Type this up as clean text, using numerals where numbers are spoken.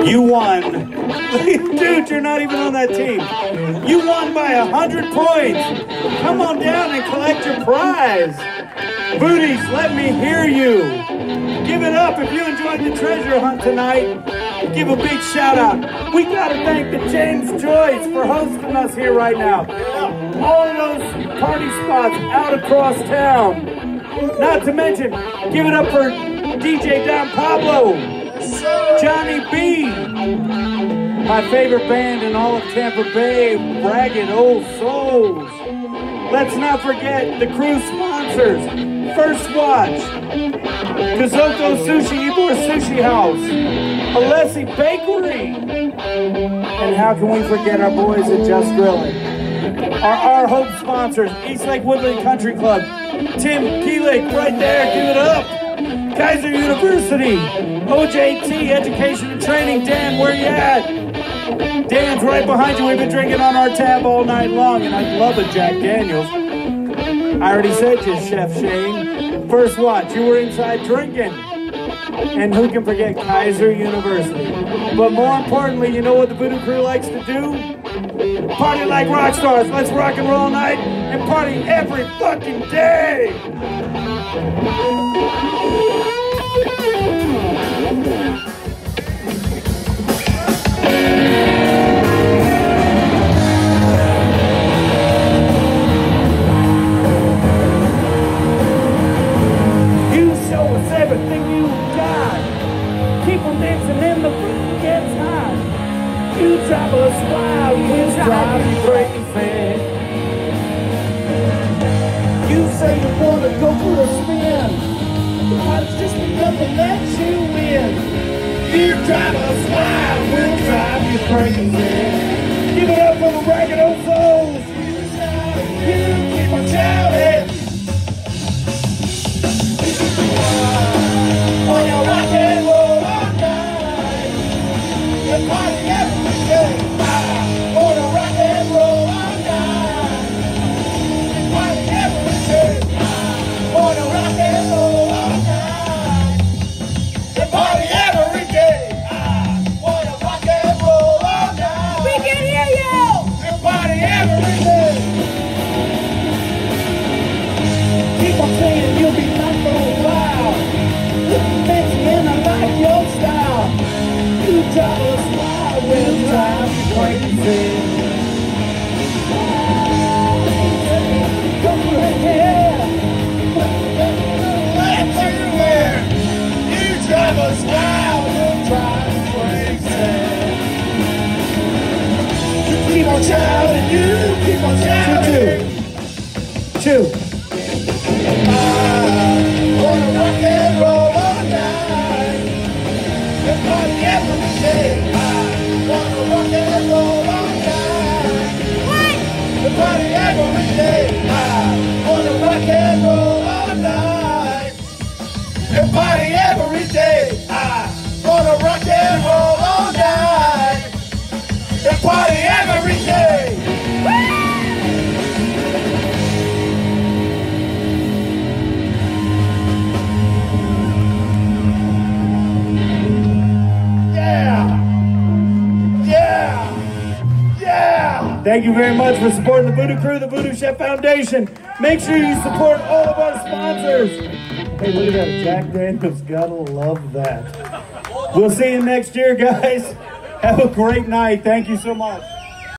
You won. Dude, you're not even on that team. You won by 100 points. Come on down and collect your prize. Booties, let me hear you. Give it up if you enjoyed the treasure hunt tonight. Give a big shout out. We gotta thank the James Joyce for hosting us here right now. All of those party spots out across town. Not to mention, give it up for DJ Don Pablo, Johnny B, my favorite band in all of Tampa Bay, Ragged Old Souls. Let's not forget the crew sponsors, First Watch, Kazoko Sushi, Ybor Sushi House, Alessi Bakery, and how can we forget our boys at Just Grilling? Our Hope sponsors, East Lake Woodland Country Club, Tim Keelake right there, give it up. Kaiser University, OJT, Education and Training. Dan, where you at? Dan's right behind you. We've been drinking on our tab all night long, and I love a Jack Daniels. I already said to Chef Shane. First Watch, you were inside drinking. And who can forget Kaiser University? But more importantly, you know what the VooDoo crew likes to do? Party like rock stars. Let's rock and roll night and party every fucking day. You show us everything you got. Keep on dancing and the food gets hot. You drive us wild, we'll drive you crazy. You say you wanna go for a spin, but it's just enough to let you in. You drive us wild, we'll drive you crazy. Give it up for the Ragged Old Souls. You keep on shouting. On your rock and roll all night, the party every day. On a rock and roll all night, the party every day. On a rock and roll all night, the party every day. On a rock and roll all night, we can hear you. The party every day. Keep on saying you'll be not for a while. Fancy and I like your style. You drive us wild, we'll drive you crazy. Go for it, yeah. Everywhere. You drive us wild, we'll drive you crazy. You keep on shouting, you keep on shouting. Two. Gonna rock and roll all night. The party every day. Gonna rock and roll all night. What? The party every day. Gonna rock and roll all night. The party every day. Gonna rock and roll all night. The party every day. Thank you very much for supporting the VooDoo crew, the VooDoo Chef Foundation. Make sure you support all of our sponsors. Hey, look at that. Jack Daniels, gotta love that. We'll see you next year, guys. Have a great night. Thank you so much.